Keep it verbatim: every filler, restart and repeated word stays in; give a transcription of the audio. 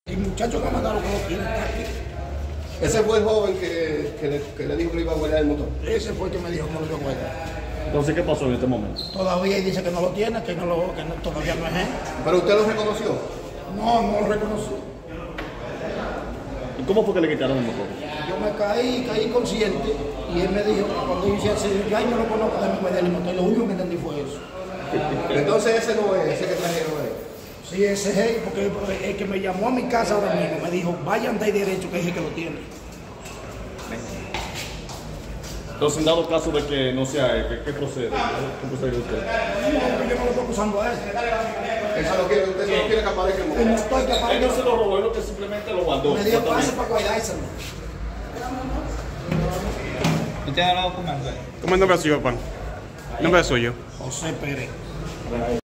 El muchacho que mandaron que lo tiene está aquí. Ese fue el joven que, que, le, que le dijo que le iba a guardar el motor. Ese fue el que me dijo que no lo iba a guardar. Entonces, ¿qué pasó en este momento? Todavía él dice que no lo tiene, que, no lo, que no, todavía no es él. ¿Pero usted lo reconoció? No, no lo reconocí. ¿Y cómo fue que le quitaron el motor? Yo me caí, caí consciente y él me dijo, cuando yo hice así, yo ay, no lo conozco, déjame guardar el motor. Lo único que entendí fue eso. Entonces ese no es, ese que trajeron es. Sí, ese es él, porque el que me llamó a mi casa ahora mismo me dijo, vayan de ahí derecho, que es el que lo tiene. Entonces, en dado caso de que no sea él, ¿qué, qué procede? ¿Qué procede usted? No, yo no lo estoy acusando a él. Eso no quiere, usted no quiere que aparezca el El motor. motor que Él apareció, no se lo robó, él lo que simplemente lo guardó. me dijo, pase Exactamente. para guardárselo. ¿Usted ha hablado con Manuel? ¿Cómo es el nombre suyo, papá? El nombre es suyo. José Pérez.